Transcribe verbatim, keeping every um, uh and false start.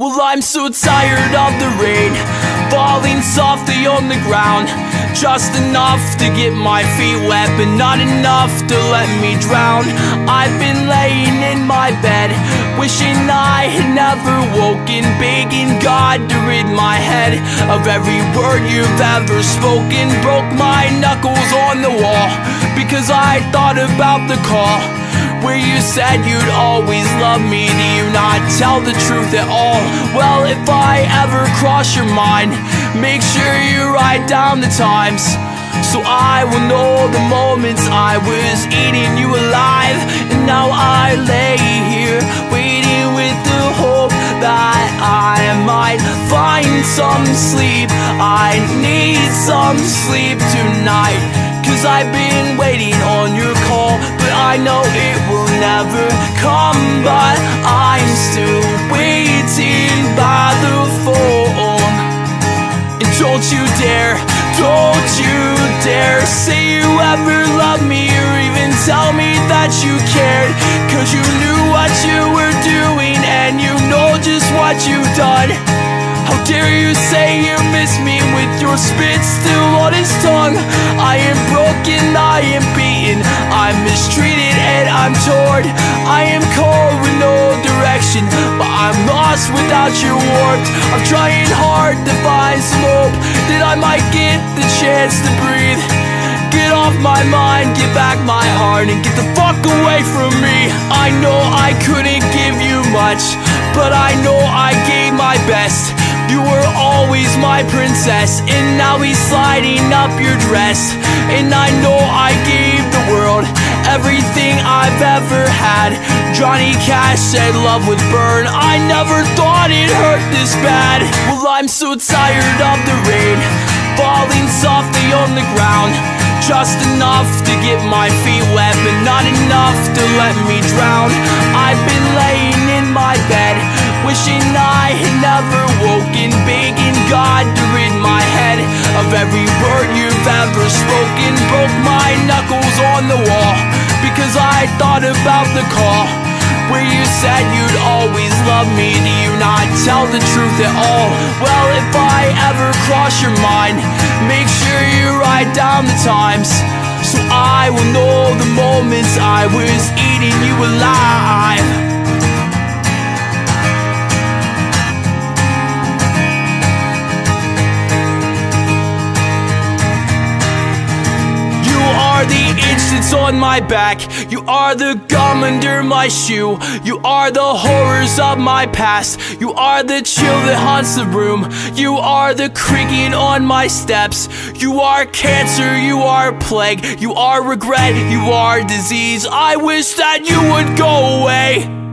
Well, I'm so tired of the rain falling softly on the ground, just enough to get my feet wet, but not enough to let me drown. I've been laying in my bed, wishing I had never woken, begging God to rid my head of every word you've ever spoken. Broke my knuckles on the wall because I thought about the call where you said you'd always love me. Do you not tell the truth at all? Well, if I ever cross your mind, make sure you write down the times, so I will know the moments I was eating you alive. And now I lay here waiting with the hope that I might find some sleep. I need some sleep tonight, 'cause I've been waiting on your call, but I know it will never come. But I'm still waiting by the phone. And don't you dare, don't you dare say you ever loved me, or even tell me that you cared, 'cause you knew what you were doing and you know just what you've done. How dare you say you miss me with your spit still on his tongue? I am broken, I am beaten, I'm mistreated and I'm torn. I am cold with no direction, but I'm lost without your warmth. I'm trying hard to find some hope that I might get the chance to breathe. Get off my mind, get back my heart, and get the fuck away from me. I know I couldn't give you much, but I know I gave my best. You were always my princess, and now he's sliding up your dress. And I know I gave the world everything I've ever had. Johnny Cash said love would burn, I never thought it hurt this bad. Well, I'm so tired of the rain falling softly on the ground, just enough to get my feet wet, but not enough to let me drown. I've been laying in my bed, wishing I had never woken, begging God to rid my head of every word you've ever spoken. Broke my knuckles on the wall because I thought about the call where you said you'd always love me. Do you not tell the truth at all? Well, if I ever cross your mind, make sure you write down the times, so I will know the moments I was eating you alive. The itch that's on my back, you are the gum under my shoe, you are the horrors of my past, you are the chill that haunts the room, you are the creaking on my steps, you are cancer, you are plague, you are regret, you are disease. I wish that you would go away.